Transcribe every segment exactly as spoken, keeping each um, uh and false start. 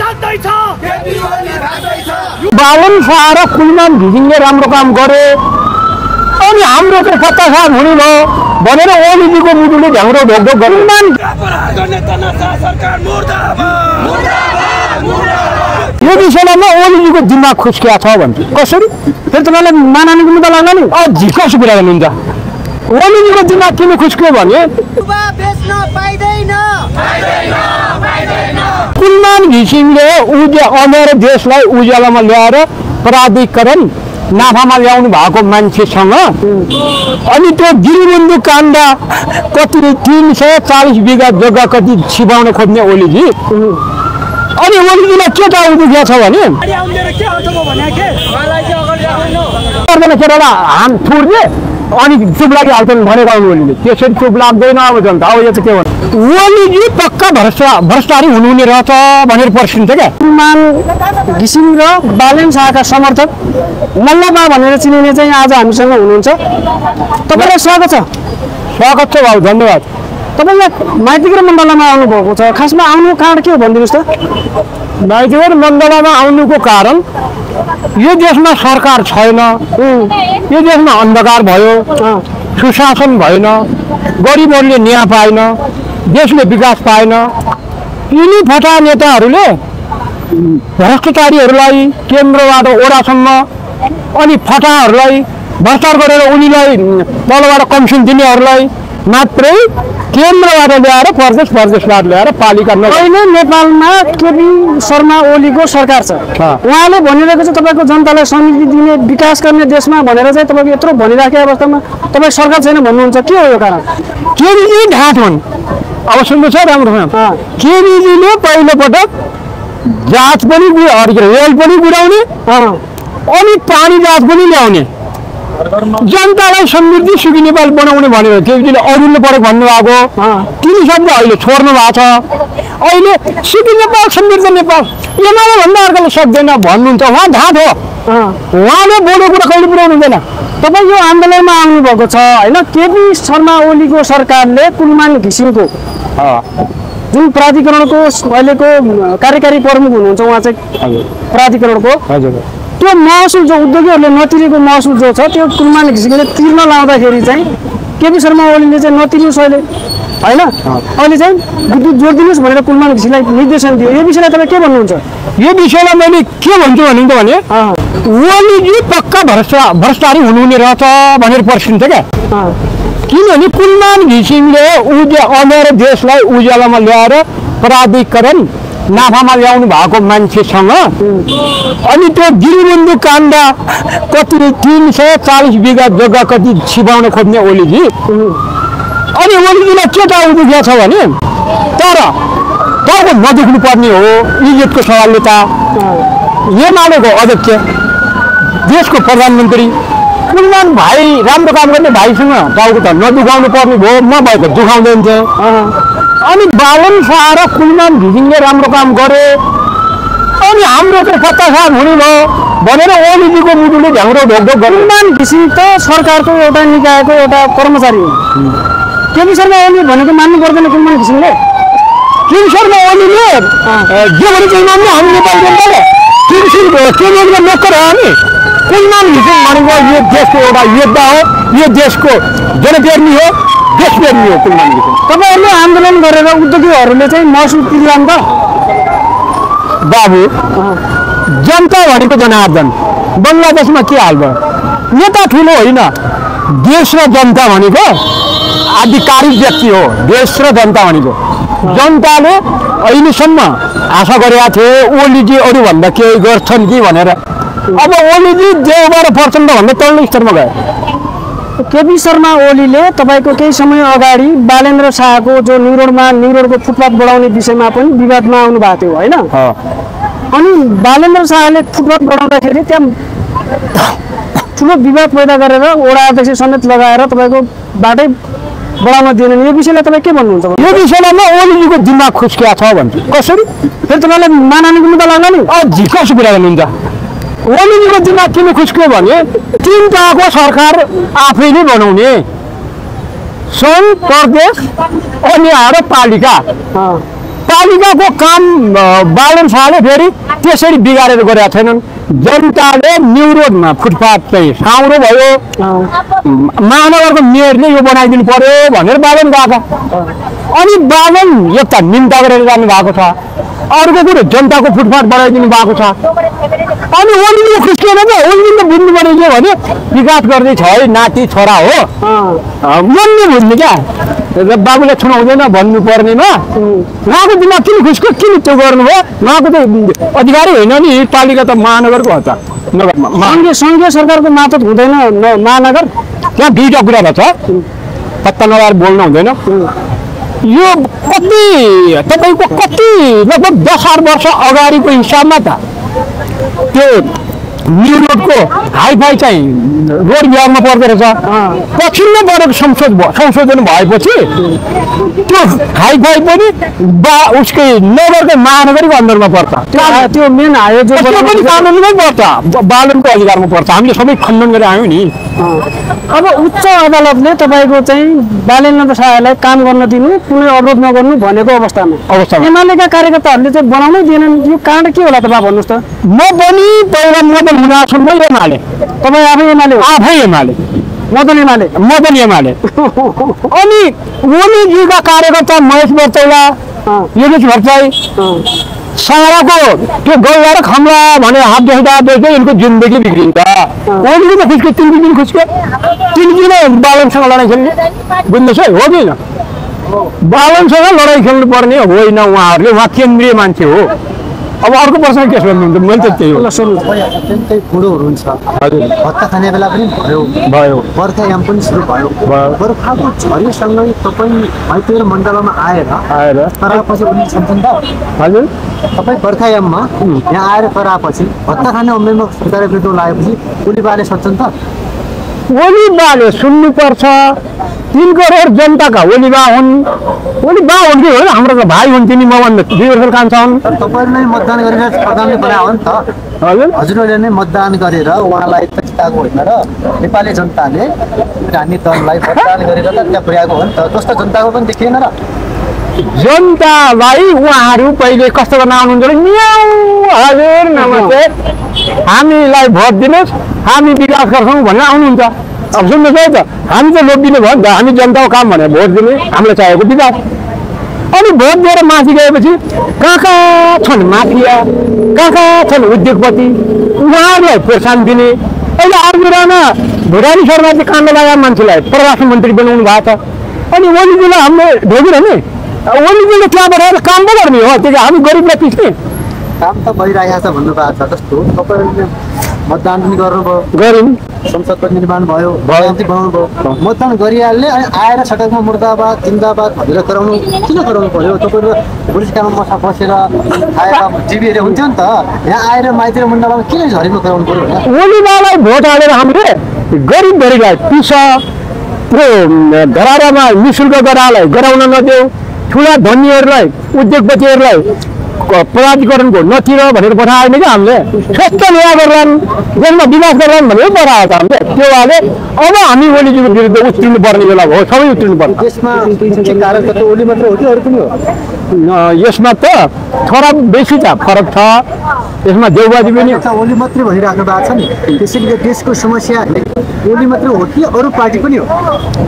बालन शाह र कुलमान घिसिङले राम्रो काम गरे अनि हाम्रो चाहिँ सत्तासाथ हुने भयो भनेर ओलीजीको मुटुले झ्याउरो ढोकढोक गरे। यो विषयमा ओलीजीको दिमाग खुस्किया छ भन्छ कसरी फेरि तपाईँलाई माननीय मुद्दा लाग्ला नि अझै कसो कुरा गर्नुहुन्छ ओलीजीको दिमाग किन खुस्कियो भने कुलमान घिसिङले उजे अमेर देशलाई उज्यालोमा ल्याएर प्राधिकरण नाफामा ल्याउनु भएको मान्छेसँग अनि त्यो गिरिबन्धु काण्ड कति तीन सय चालिस बिघा जग्गा कति छिपाउन खोज्ने ओलीजी अनि ओलीजीलाई के त उद्देश्य छ भने केटालाई हाम थुर्ने अनि चुप लागिहाल्छन् भनेको ओलीले त्यसरी चुप लाग्दैन अब जनता अब यो चाहिँ के भन्नु ओलीजी पक्का भ्रष्टा भ्रष्टाचारी हुनुहुने रहेछ भनेर पर्खिन्छ क्या। कुलमान घिसिङ र बालेन शाहका समर्थक मल्लबा भनेर चिनिने चाहिँ आज हामीसँग हुनुहुन्छ। तपाईँलाई स्वागत छ। स्वागत छ भाउ धन्यवाद। तपाईँ यहाँ माइतीघर मण्डलामा आउनुभएको छ खासमा आउनुको कारण के हो भनिदिनुहोस् त। माइतीघर मण्डलामा आउनुको कारण यो देशमा सरकार छैन यो देशमा अन्धकार भयो सुशासन भएन गरिबहरूले न्याय पाएन देशले विकास पाएन यिनी फटा नेताहरूले भ्रष्टाचारीहरूलाई केन्द्रबाट ओडासम्म अनि फटाहरूलाई भ्रष्टाचार गरेर उनीलाई तलबाट कमिसन दिनेहरूलाई मात्रै केन्द्रबाट ल्याएर प्रदेश प्रदेशबाट ल्याएर पालिका अहिले नेपालमा केपी शर्मा ओलीको सरकार छ उहाँले भनिरहेको छ तपाईँको जनतालाई समृद्धि दिने विकास गर्ने देशमा भनेर चाहिँ तपाईँको यत्रो भनिराखेको अवस्थामा तपाईँ सरकार छैन भन्नुहुन्छ के हो यो कारण केपीजी ढाँट हुन् अब सुन्नुहोस् है राम्रोसँग केपीजीले पहिलोपटक जाँच पनि रेल पनि बुढाउने अनि पानी जाँच पनि ल्याउने जनतालाई समृद्धि सुखी नेपाल बनाउने भनेर केपीजीले अरूले परेको भन्नुभएको तिनी शब्द अहिले छोड्नु भएको छ। अहिले सुखी नेपाल समृद्ध नेपाल एमाले भन्दा अर्काले सक्दैन भन्नुहुन्छ उहाँ ढाँट हो उहाँले बोलेको कुरा कहिले पुऱ्याउनु हुँदैन। तपाईँ यो आन्दोलनमा आउनुभएको छ होइन केपी शर्मा ओलीको सरकारले कुलमान घिसिङको जुन प्राधिकरणको अहिलेको कार्यकारी प्रमुख हुनुहुन्छ उहाँ चाहिँ प्राधिकरणको त्यो महसुल जो उद्योगीहरूले नतिरेको महसुल जो छ त्यो कुलमान घिसिङले तिर्न लाउँदाखेरि चाहिँ केपी शर्मा ओलीले चाहिँ नतिर्नुहोस् अहिले होइन अहिले चाहिँ विद्युत जोडिदिनुहोस् भनेर कुलमान घिसिङलाई निर्देशन दियो। यो विषयलाई तपाईँ के भन्नुहुन्छ? यो विषयलाई मैले के भन्छु भनिन्छ भने ओलीजी पक्का भ्रष्टा भ्रष्टाचारी हुनुहुने रहेछ भनेर पर्खिन्छ क्या। किनभने कुलमान घिसिङले उजे अमेर देशलाई उज्यालोमा ल्याएर प्राधिकरण नाफामा ल्याउनु भएको मान्छेसँग अनि त्यो गिरिबन्धु काण्ड कति तीन सय चालिस बिघा जग्गा कति छिपाउन खोज्ने ओलीजी अनि ओलीजीलाई के त उद्देश्य छ भने तर तपाईँको नदेख्नु पर्ने हो इज्जतको सवालले त एमालेको अध्यक्ष देशको प्रधानमन्त्री कुलमान भाइ राम्रो काम गर्ने भाइसँग टाउको त नदुखाउनु पर्ने भयो म भएको दुखाउँदैन थियो अनि बालन शाह र कुलमान घिसिङले राम्रो काम गरे अनि हाम्रो चाहिँ सत्तासाथ हुने भयो भनेर ओलीजीको मुटुले झ्याउरो ढोकढोक गरे। कुलमान घिसिङ त सरकारको एउटा निकायको एउटा कर्मचारी हो केपी शर्मा ओली भनेको मान्नु पर्दैन कुलमान घिसिङले केपी शर्मा ओलीले जे भने चाहिँ मान्नु हामी नेपाली जनताले केपी केपीको नोकर हो हामी कुलमान घिसिङ भनेको यो देशको एउटा योद्धा हो यो देशको जनप्रेमी हो देशप्रेमी हो कुलमान घिसिङ। तपाईँहरूले आन्दोलन गरेर उद्योगीहरूले चाहिँ महसुल तिर्लान् त बाबु जनता भनेको जनार्दन बङ्गलादेशमा के हाल भयो नेता ठुलो होइन देश र जनता भनेको आधिकारिक व्यक्ति हो देश र जनता भनेको जनताले अहिलेसम्म आशा गरेका थिए ओलीजी अरूभन्दा केही गर्छन् कि भनेर अब ओलीजी देवबाट प्रचण्डभन्दा तल्लो स्तरमा गयो। केपी शर्मा ओलीले तपाईँको केही समय अगाडि बालेन्द्र शाहको जो न्युरोडमा न्युरोडको फुटपाथ बढाउने विषयमा पनि विवादमा आउनु भएको थियो होइन अनि बालेन्द्र शाहले फुटपाथ बढाउँदाखेरि त्यहाँ ठुलो विवाद पैदा गरेर वडा अध्यक्ष समेत लगाएर तपाईँको बाटै बढाउन दिएनन्। यो विषयलाई तपाईँ के भन्नुहुन्छ? यो विषयमा ओलीजीको दिमाग खुस्किया छ भन्छ कसरी फेरि तपाईँलाई माननीय मुद्दा लाग्ला नि अझै कसो कुरा गर्नुहुन्छ ओलीजीको दिमाग किन खुस्कियो भने तीन तहको सरकार आफैले बनाउने सङ्घ प्रदेश अनि आएर पालिका पालिकाको काम बालन शाहले फेरि त्यसरी बिगारेर गरेका छैनन्। जनताले न्यु रोडमा फुटपाथ चाहिँ साउरो भयो, महानगरको मेयरले यो बनाइदिनु पर्यो भनेर बालन गएका। अनि बालन एउटा निम्ता गरेर जानु भएको छ, अर्को कुरो जनताको फुटपाथ बनाइदिनु भएको छ। अनि ओलीले खुस्किएन त, ओलीले बुझ्नु पर्ने के भने विकास गर्दैछ है, नाति छोरा हो, मन नै बुझ्ने क्या, बाबुले छुनाउँदैन भन्नु पर्नेमा उहाँको दिमाग किन खुस्क्यो, किन त्यो गर्नुभयो? उहाँको त अधिकारी होइन नि, पालिका त महानगरको हो त। सङ्घीय सङ्घीय सरकारको मातहत हुँदैन महानगर, त्यहाँ दुईवटा कुरा छ, पत्ता नलाएर बोल्नु हुँदैन। यो कति तपाईँको कति लगभग दस आठ वर्ष अगाडिको हिसाबमा त त्यो न्यु रोडको हाइफाई चाहिँ रोड विभागमा पर्दो रहेछ। पछिल्लो बढेको संशोध संशोधन भएपछि त्यो हाइफाई पनि बा उसकै नगरकै महानगरको अन्दरमा पर्छ। त्यो मेन हाइवे जो पनि कानुनमै पर्छ, बालनको अधिकारमा पर्छ। हामीले सबै खण्डन गरेर आयौँ नि। अब उच्च अदालतले तपाईँको चाहिँ बालेन्द्र शाहलाई काम गर्न दिनु, कुनै अवरोध नगर्नु भनेको अवस्थामा अवस्थामा एमालेका कार्यकर्ताहरूले चाहिँ बनाउनै दिएनन्। यो कारण के होला त बा भन्नुहोस् त? म पनि पहिला मदन हुनासम्म एमाले, तपाईँ आफै एमाले हो? आफै एमाले, मदन एमाले, मदन एमाले। अनि ओलीजीका कार्यकर्ता महेश बर्तौला, योगेश भट्टराई साराको त्यो गल्ला र खम्ला भने हात देख्दा देख्दै यिनको जिन्दगी बिग्रिन्छ। ओलीले त खुस्क्यो, तिन दिन खुस्क्यो, तिन दिन बालनसँग लडाइँ खेल्ने, बुझ्नुहोस् है, हो कि बालनसँग लडाइँ खेल्नु पर्ने होइन उहाँहरूले, उहाँ केन्द्रीय मान्छे हो। अब अर्को प्रश्न के सोध्नुहुन्छ? मैले त त्यही हो। अत्यन्तै बुढोहरू हुन्छ, भत्ता खाने बेला पनि भयो भयो बर्खायाम पनि सुरु भयो। बर्खाको झरीसँगै तपाईँ मैत्री मण्डलमा आएर आएर कराएपछि पनि छन् त? हजुर, तपाईँ बर्खायाममा यहाँ आएर कराएपछि भत्ता खाने उम्मेदमा सरकारले विरोध लागेपछि ओली बाले सक्छन् त? ओली बाले सुन्नुपर्छ, तिन करोड जनताका ओली बा हुन्। ओली बा हुन् कि होइन, हाम्रो त भाइ हुन्, तिनी मभन्दा दुई वर्ष कान्छा हुन्। तपाईँले नै मतदान गरेर प्रधानले बनायो हो नि त? हजुर, हजुरहरूले नै मतदान गरेर उहाँलाई त जिताएको होइन र नेपाली जनताले हामी दललाई मतदान गरेर त त्यहाँ पुर्याएको हो नि त। जस्तो जनताको पनि देखिएन र? जनतालाई उहाँहरू पहिले कस्तो गर्न आउनुहुन्छ भने न्याउ हजुर नमस्ते, हामीलाई भोट दिनुहोस्, हामी विकास गर्छौँ भनेर आउनुहुन्छ। अब सुन्नुहोस् है त, हामी त लोभिने भयो नि त, हामी जनताको काम भनेर भोट दिने, हामीलाई चाहिएको विकास। अनि भोट दिएर माथि गएपछि कहाँ कहाँ छन् माफिया, कहाँ कहाँ छन् उद्योगपति, उहाँहरूलाई प्रोत्साहन दिने। अहिले आर्मीरामा भुटानी शर्माले काण्ड लगाएको मान्छेलाई परराष्ट्र मन्त्री बनाउनु भएको छ। अनि ओलीजीलाई हामीले ढोगेर नि, ओलीजीले त्यहाँ बढाएर काम पो गर्ने हो, त्यो हामी गरिबलाई पिस्ने काम त भइरहेको छ भन्नुभएको छ। जस्तो तपाईँहरूले मतदान पनि गर्नुभयो, गऱ्यौँ, संसदको निर्माण भयो, बनाउनु भयो, मतदान गरिहाल्ने अनि आएर सडकमा मुर्दाबाद जिन्दाबाद भनेर कराउनु किन कराउनु पर्यो? तपाईँहरू पुलिस काममा मसा बसेर आएर टिभीहरू हुन्थ्यो नि त, यहाँ आएर माइती र मण्डलमा किन झरीमा कराउनु पर्यो? ओलीबालाई भोट हालेर हामीले गरिबभरिलाई पिस, त्यो धरारामा निःशुल्क गरालाई गराउन नदेऊ, ठुला धनीहरूलाई उद्योगपतिहरूलाई प्राधिकरणको नतिर भनेर पठाएन क्या हामीले। स्वस्थ न्याय गर्लान्, देशमा विकास गर्लान् भनेर पठाएको छ हामीले। त्यो भए अब हामी ओलीजीको विरुद्ध उत्रिनु पर्ने बेला हो, सबै उत्रिनु पर्छ। यसमा कारण त ओली मात्र हो कि अरू पनि हो? यसमा त थोडा बेसी त फरक छ, यसमा देउबाजी पनि ओली मात्रै भनिराख्नु भएको छ नि, त्यसैले देशको समस्या ओली मात्रै हो कि अरू पार्टी पनि हो?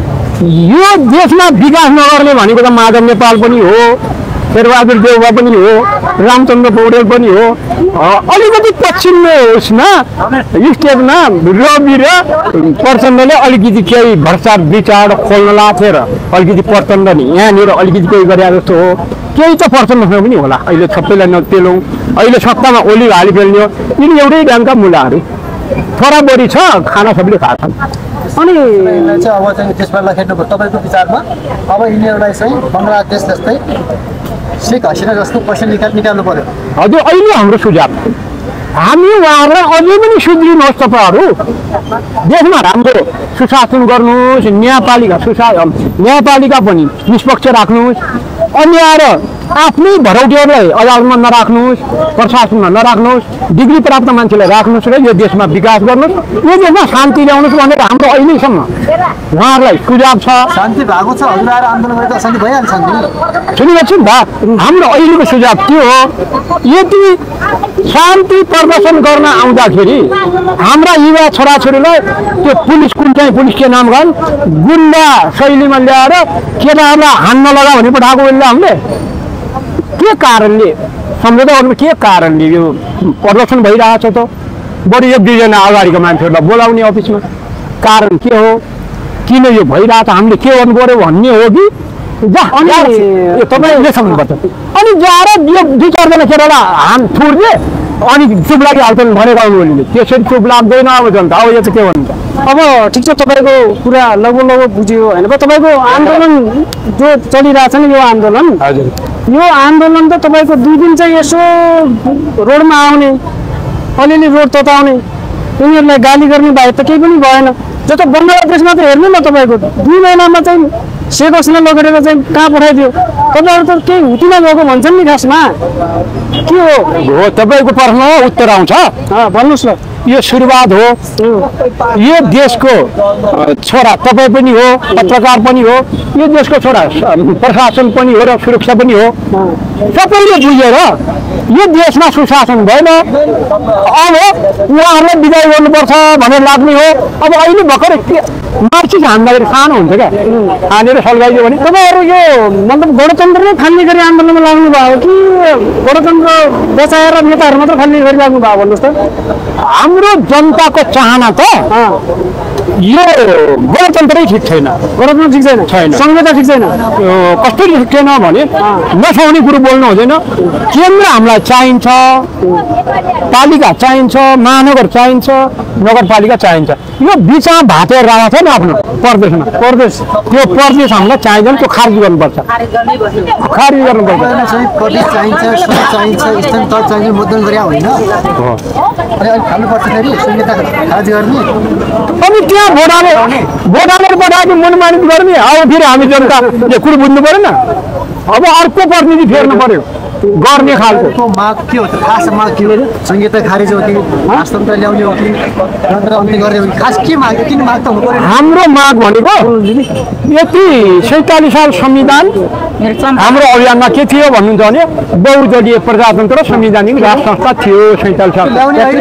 यो देशमा विकास नगर्ने भनेको त माधव नेपाल पनि हो, शेरबहादुर देउवा पनि हो, रामचन्द्र पौडेल पनि हो। अलिकति पछिल्लो उसमा स्टेपमा रवि र प्रचण्डले अलिकति केही भ्रष्टाचार विचार खोल्न लाग्थ्यो र अलिकति प्रचण्ड नि यहाँनिर अलिकति केही गरे जस्तो हो। केही त प्रचण्डसँग पनि होला, अहिले सबैलाई नपेलौँ, अहिले सत्तामा ओली हाली पेल्ने हो। यिनी एउटै ढङ्गका मुलाहरू, थोडा बढी छ, खाना सबैले खान्छन्। अनि चाहिँ अब चाहिँ त्यसमा लखेट्नु तपाईँको विचारमा अब यिनीहरूलाई चाहिँ बङ्गलादेश जस्तै शेख हसिना जस्तो पैसा निकाल निकाल्नु पर्यो? हजुर, अहिले हाम्रो सुझाव हामी उहाँहरूलाई अझै पनि सुध्रिनुहोस्, तपाईँहरू देशमा राम्रो सुशासन गर्नुहोस्, न्यायपालिका सुशा न्यायपालिका पनि निष्पक्ष राख्नुहोस्, अन्याय र आफ्नै भरौटीहरूलाई अदालतमा नराख्नुहोस्, प्रशासनमा नराख्नुहोस्, डिग्री प्राप्त मान्छेलाई राख्नुहोस् र यो देशमा विकास गर्नुहोस्, यो देशमा शान्ति ल्याउनुहोस् भनेर हाम्रो अहिलेसम्म उहाँहरूलाई सुझाव छ। शान्ति भएको छ, हजुर आएर आन्दोलन गरेर शान्ति भइहाल्छ नि। सुन्नुहोस् नि त, हाम्रो अहिलेको सुझाव के हो, यदि शान्ति प्रदर्शन गर्न आउँदाखेरि हाम्रा युवा छोराछोरीलाई त्यो पुलिस कुन चाहिँ पुलिसको नाम गन गुन्डा शैलीमा ल्याएर केटाहरूलाई हान्न लगा भने पठाएको बेला हामीले के कारणले सम्झौता गर्नु, के कारणले यो प्रदर्शन भइरहेछ त? बरु एक दुईजना अगाडिको मान्छेहरूलाई बोलाउने अफिसमा, कारण के हो, किन यो भइरहेछ, हामीले के गर्नु पर्यो भन्ने हो कि तपाईँले सक्नुपर्छ। अनि जाएर यो दुई चारजना केटालाई हान थुर्ने अनि चुप लागिहाल्छन् भनेको अनुभवले, त्यसरी चुप लाग्दैन अब जनता। अब यो चाहिँ के भन्नुहुन्छ? अब ठिक छ, तपाईँको कुरा लगभग लगभग बुझ्यो होइन। तपाईँको आन्दोलन जो चलिरहेछ नि, यो आन्दोलन हजुर यो आन्दोलन त तपाईँको दुई दिन चाहिँ यसो रोडमा आउने, अलिअलि रोड तताउने, उनीहरूलाई गाली गर्ने बाहेक त केही पनि भएन। जस्तो बङ्गलादेशमा त हेर्नु न, तपाईँको दुई महिनामा चाहिँ शेख हसिना लगेर चाहिँ कहाँ पठाइदियो। तपाईँहरू त केही हुँदिन गएको भन्छन् नि, खासमा के हो? हो तपाईँको प्रश्न उत्तर आउँछ, भन्नुहोस् न। यो सुरुवात हो, यो देशको छोरा तपाईँ पनि हो, पत्रकार पनि हो, यो देशको छोरा प्रशासन पनि हो र सुरक्षा पनि हो। सबैले बुझेर यो देशमा सुशासन भएन, अब उहाँहरूलाई विदाय गर्नुपर्छ भनेर लाग्ने हो। अब अहिले भर्खर मार्क्सिस्ट हान्दाखेरि सानो हुन्छ क्या, हानेर सल्काइदियो भने तपाईँहरू यो मतलब गणतन्त्र नै फाल्ने गरी आन्दोलनमा लाग्नु भयो कि गणतन्त्र बचाएर नेताहरू मात्र फाल्ने गरी लाग्नु भयो भन्नुहोस् त? हाम्रो जनताको चाहना त यो गणतन्त्रै ठिक छैन, गणतन्त्र ठिक छैन, छैन, संहिता ठिक छैन, कसरी ठिक छैन भने नसुहाउने कुरो बोल्नु हुँदैन। केन्द्र हामीलाई चाहिन्छ, पालिका चाहिन्छ, महानगर चाहिन्छ, नगरपालिका चाहिन्छ। यो बिचमा भातेर राखेको छ नि आफ्नो प्रदेशमा, प्रदेश त्यो प्रदेश हामीलाई चाहिँदैन, त्यो खारिज गर्नुपर्छ, खारिज गर्नुपर्छ। प्रदेश चाहिन्छ, सडक चाहिन्छ, स्थान तह चाहिन्छ, मतदान गरे होइन अनि अहिले फाल्नुपर्छ फेरि संहिता खारेज गर्ने। अनि त्यहाँ भोट हाले भोट हालेर पठाएको मनमानित गर्ने, अब फेरि हामी जनता यो कुरो बुझ्नु पऱ्यो न। अब अर्को प्रतिनिधि फेर्नु पर्यो गर्ने खालको माग के हो त? खास माग के हो? संहिता खारेज हो कि राजतन्त्र ल्याउने हो कि तन्त्र अन्त्य गर्ने हो कि खास के माग, किन माग त हुनु पर्यो? हाम्रो माग भनेको यति सैँतालिस साल संविधान हाम्रो अभियानमा के थियो भन्नुहुन्छ भने बहुदलीय प्रजातन्त्र संवैधानिक राज संस्था थियो सैँतालिस साल।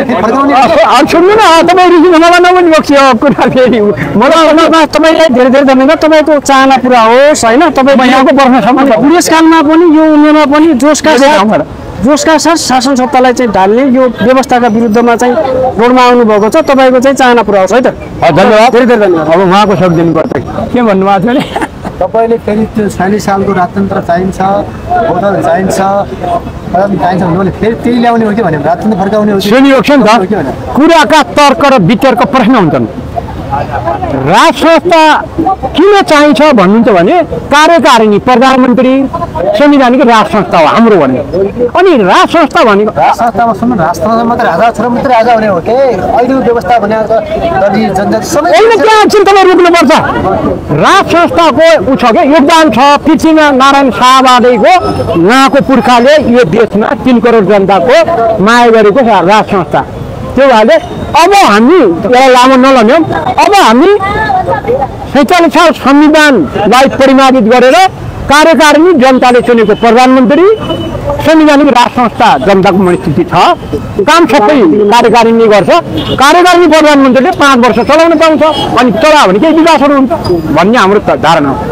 सुन्नु न, तपाईँ रिसिनु मलाई नबुझ्नु भएको कुरा फेरि मलाई तपाईँलाई धेरै धेरै धन्यवाद। तपाईँको चाहना पुरा होस् होइन। तपाईँ यहाँको प्रश्नसम्म बुढेसकालमा पनि यो उमेरमा पनि जोसका साथ जोसका साथ शासन सत्तालाई चाहिँ ढाल्ने यो व्यवस्थाका विरुद्धमा चाहिँ रोडमा आउनुभएको छ। तपाईँको चाहिँ चाहना पुरा होस् है त। धन्यवाद, धेरै धेरै धन्यवाद। अब उहाँको सब दिनुपर्छ। के भन्नुभएको थियो नि? तपाईँले फेरि त्यो छयालिस सालको राजतन्त्र चाहिन्छ, भोटहरू चाहिन्छ, चाहिन्छ भने फेरि त्यही ल्याउने हो कि भने राजतन्त्र फर्काउने हो कि? सुनियो नि त, कुराका तर्क र वितर्क प्रश्न हुन्छन्। राज संस्था किन चाहिन्छ भन्नुहुन्छ भने कार्यकारिणी प्रधानमन्त्री संवैधानिक राज संस्था हो हाम्रो भने। अनि राज संस्था भनेको राज संस्थामा सुन्नु, राज संस्थामा मात्र राजा छोरा मात्रै राजा हुने हो कि अहिलेको व्यवस्था भनेको दलित जनजाति सबै अहिले त्यहाँ एकछिन तपाईँ रोक्नुपर्छ। राज संस्थाको ऊ छ क्या योगदान छ। पृथ्वीनारायण शाहबादेको उहाँको पुर्खाले यो देशमा तिन करोड जनताको माया गरेको छ राज संस्था। त्यो भएले अब हामी यसलाई लामो नलम्यौँ। अब हामी सैँतालिस साल संविधानलाई परिमार्जित गरेर कार्यकारिणी जनताले चुनेको प्रधानमन्त्री संवैधानिक राज संस्था जनताको मनस्थिति छ। काम सबै कार्यकारिणी गर्छ। कार्यकारिणी प्रधानमन्त्रीले पाँच वर्ष चलाउन पाउँछ। अनि चलायो भने केही विकासहरू हुन्छ भन्ने हाम्रो धारणा हो।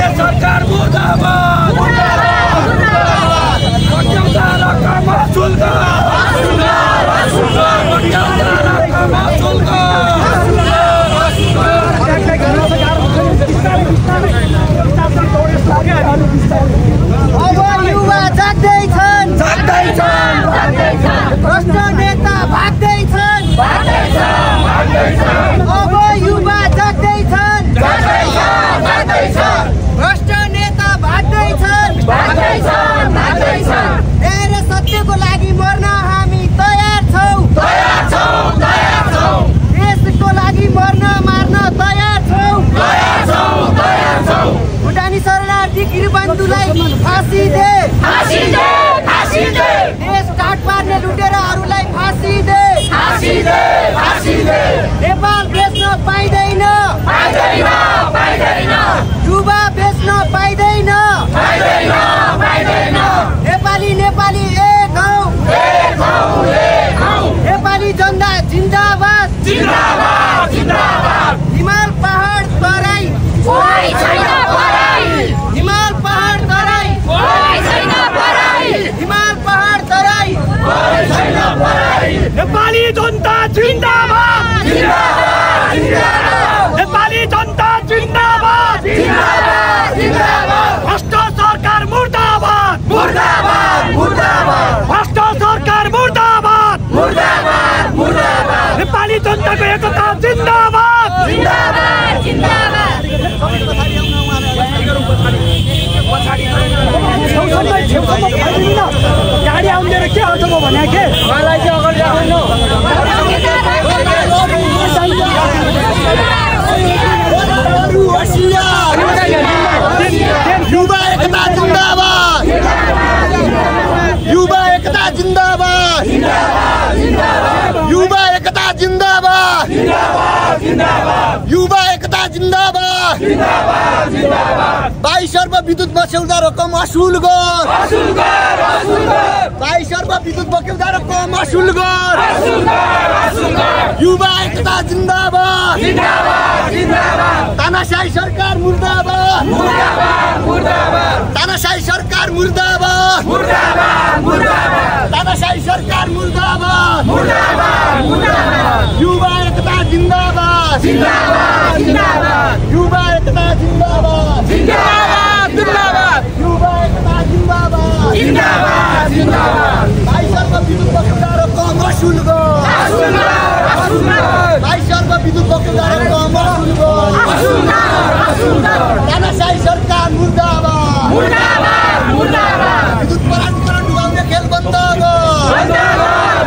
सरकार जनता जिन्दाबाद जिन्दाबाद जिन्दाबाद हिमाल पहाड तराई कोही छैन पराई हिमाल पहाड तराई कोही छैन पराई हिमाल पहाड तराई कोही छैन पराई नेपाली जनता जिन्दाबाद जिन्दाबाद जिन्दाबाद नेपाली जनता जिन्दाबाद जिन्दाबाद जिन्दाबाद भ्रष्ट सरकार मुर्दाबाद मुर्दाबाद मुर्दाबाद भ्रष्ट सरकार मुर्दाबाद मुर्दाबाद मुर्दाबाद नेपाली जनताको एकता जिन्दाबाद जिन्दाबाद जिन्दाबाद गाडी आउँदैन के आउँछ म भने के मलाई चाहिँ अगाडि आउनु युवा एकता जिन्दाबाद युवा एकता जिन्दाबाद युवा एकता जिन्दाबाद युवा एकता जिन्दाबाद बाइस अर्ब विद्युत बस्यौदा रकम असुल गर बाइस अर्ब विद्युत बस्यौदा रकम असुल गर युवा एकता जिन्दाबाद तानाशाही सरकार मुर्दाबाद तानाशाही सरकार मुर्दाबाद तानाशाही सरकार मुर्दाबाद युवा एकता जिन्दाबाद युवा एकता जिन्दाबाद युवा एकता जिन्दाबाद बाइस अर्ब विद्युत बस्यौदा रकम असुल गर बाइस अर्ब विद्युत बस्यौदा रकम असुल गर तानाशाही सरकार मुर्दाबाद विद्युत प्राधिकरण डुबाउने खेल बन्द गर